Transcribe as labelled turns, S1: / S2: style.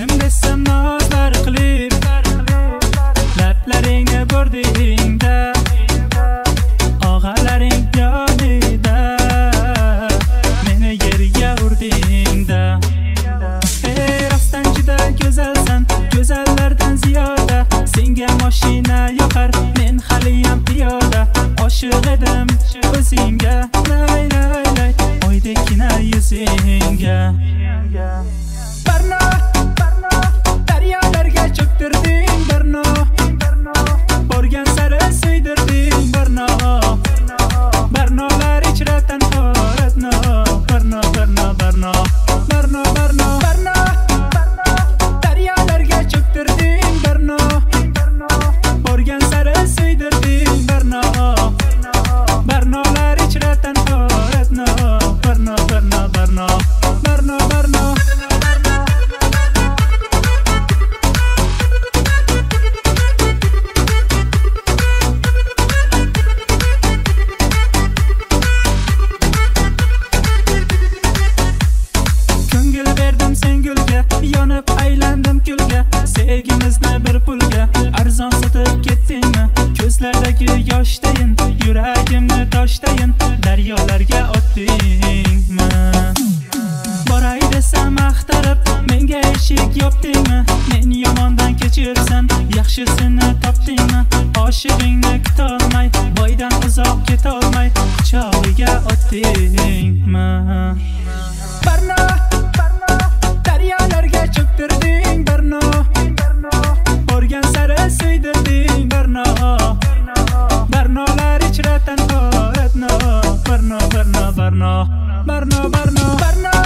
S1: Sevgim desam nozlar qilib, lablaringni bo'rdingda, og'alaring yonida, meni yerga urdingda. Rostdan juda go'zalsan, go'zallardan ziyoda, senga mashina yoqar, men haliyam piyoda. Oshiq edim o'zingga, lay lay lay, oydekina yuzingga. Barno, daryolarga cho'ktirding Barno, borgan sari suydirding Barno, Barnolar ichra tanhoratno, Barno, Barno, Barno, Barno, Barno, Barno, daryolarga cho'ktirding Barno, borgan sari suydirding Barno, Barnolar ichra tanhoratno, Barno, Barno, Barno, Barno, Barno. Ko'ngil berdim sen gulga, yonib aylandim kulga, sevgimizni bir pulga arzon sotib ketdingmi? Ko'zlardagi yoshdayin, yuragimni toshdayin, daryolarga otdingmi? Boray desam axtarib, menga eshik yopdingmi? Men yomondan kechirsan, yaxshisini topdingmi? Oshig'ingni kutolmay, boydan uzoq ketolmay, quchog'iga otdingmi? Barno, daryolarga cho'ktirding Barno, borgan sari suydirding Barno, Barnolar ichra tanhoratno, Barno, Barno, Barno, Barno, Barno, Barno.